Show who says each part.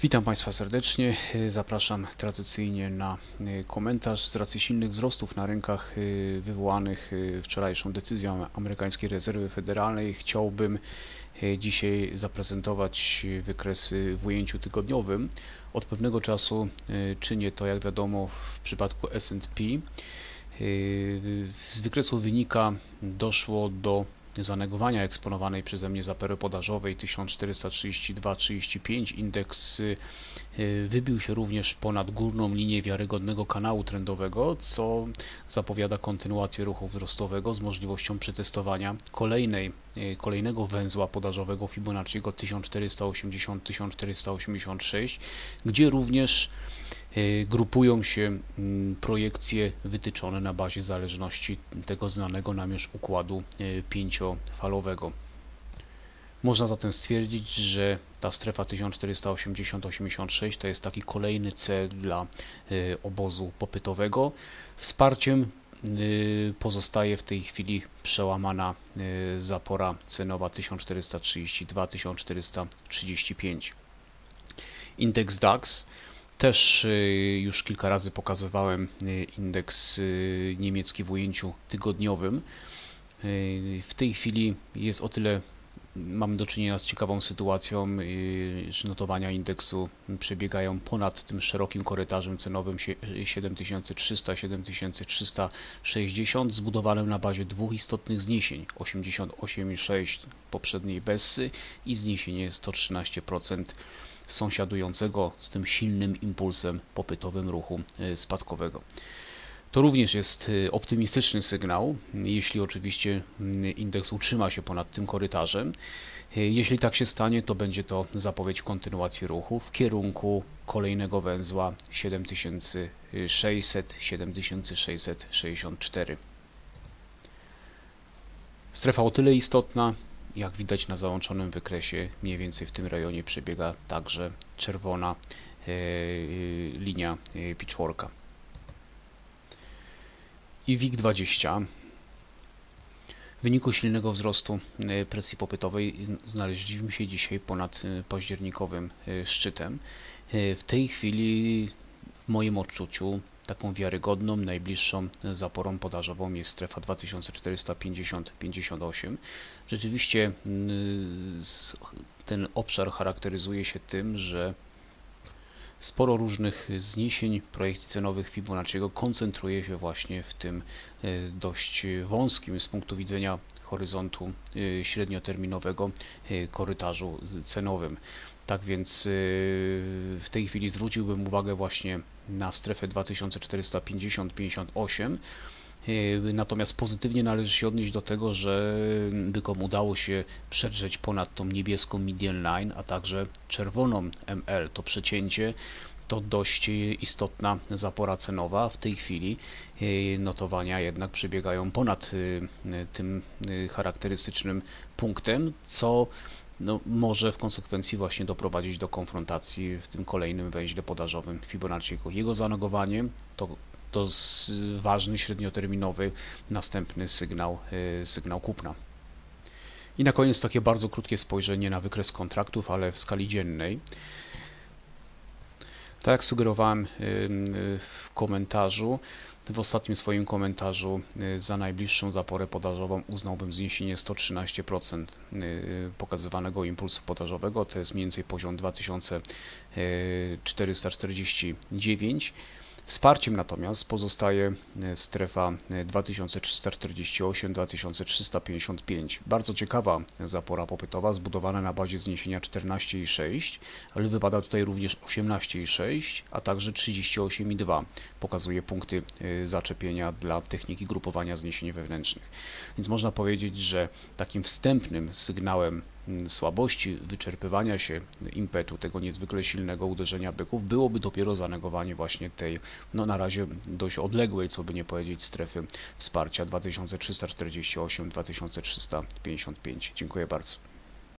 Speaker 1: Witam Państwa serdecznie. Zapraszam tradycyjnie na komentarz. Z racji silnych wzrostów na rynkach wywołanych wczorajszą decyzją amerykańskiej rezerwy federalnej chciałbym dzisiaj zaprezentować wykresy w ujęciu tygodniowym. Od pewnego czasu czynię to, jak wiadomo, w przypadku S&P. Z wykresu wynika, doszło do zanegowania eksponowanej przeze mnie zapery podażowej 1432,35. Indeks wybił się również ponad górną linię wiarygodnego kanału trendowego, co zapowiada kontynuację ruchu wzrostowego z możliwością przetestowania kolejnego węzła podażowego Fibonacciego 1480-1486, gdzie również grupują się projekcje wytyczone na bazie zależności tego znanego nam już układu pięciofalowego. Można zatem stwierdzić, że ta strefa 1480-86 to jest taki kolejny cel dla obozu popytowego. Wsparciem pozostaje w tej chwili przełamana zapora cenowa 1432-1435. Indeks DAX. Też już kilka razy pokazywałem indeks niemiecki w ujęciu tygodniowym. W tej chwili jest o tyle, mamy do czynienia z ciekawą sytuacją, że notowania indeksu przebiegają ponad tym szerokim korytarzem cenowym 7300-7360, zbudowanym na bazie dwóch istotnych zniesień: 88,6 poprzedniej Bessy i zniesienie 113% sąsiadującego z tym silnym impulsem popytowym ruchu spadkowego. To również jest optymistyczny sygnał, jeśli oczywiście indeks utrzyma się ponad tym korytarzem. Jeśli tak się stanie, to będzie to zapowiedź kontynuacji ruchu w kierunku kolejnego węzła 7600-7664. Strefa o tyle istotna, jak widać na załączonym wykresie, mniej więcej w tym rejonie przebiega także czerwona linia Pitchforka. I WIG20. W wyniku silnego wzrostu presji popytowej znaleźliśmy się dzisiaj ponad październikowym szczytem. W tej chwili, w moim odczuciu, taką wiarygodną, najbliższą zaporą podażową jest strefa 2450-58. Rzeczywiście ten obszar charakteryzuje się tym, że sporo różnych zniesień projekcji cenowych Fibonacciego koncentruje się właśnie w tym dość wąskim z punktu widzenia horyzontu średnioterminowego korytarzu cenowym. Tak więc w tej chwili zwróciłbym uwagę właśnie na strefę 2450-58. Natomiast pozytywnie należy się odnieść do tego, że bykom udało się przedrzeć ponad tą niebieską median line, a także czerwoną ML, to przecięcie. To dość istotna zapora cenowa. W tej chwili notowania jednak przebiegają ponad tym charakterystycznym punktem, co może w konsekwencji właśnie doprowadzić do konfrontacji w tym kolejnym węźle podażowym Fibonacciego. Jego zanegowanie to ważny, średnioterminowy, następny sygnał kupna. I na koniec takie bardzo krótkie spojrzenie na wykres kontraktów, ale w skali dziennej. Tak jak sugerowałem w komentarzu, w ostatnim swoim komentarzu, za najbliższą zaporę podażową uznałbym zniesienie 113% pokazywanego impulsu podażowego, to jest mniej więcej poziom 2449. Wsparciem natomiast pozostaje strefa 2348-2355. Bardzo ciekawa zapora popytowa, zbudowana na bazie zniesienia 14,6, ale wypada tutaj również 18,6, a także 38,2. Pokazuje punkty zaczepienia dla techniki grupowania zniesień wewnętrznych. Więc można powiedzieć, że takim wstępnym sygnałem słabości, wyczerpywania się impetu, tego niezwykle silnego uderzenia byków, byłoby dopiero zanegowanie właśnie tej, na razie dość odległej, co by nie powiedzieć, strefy wsparcia 2348-2355. Dziękuję bardzo.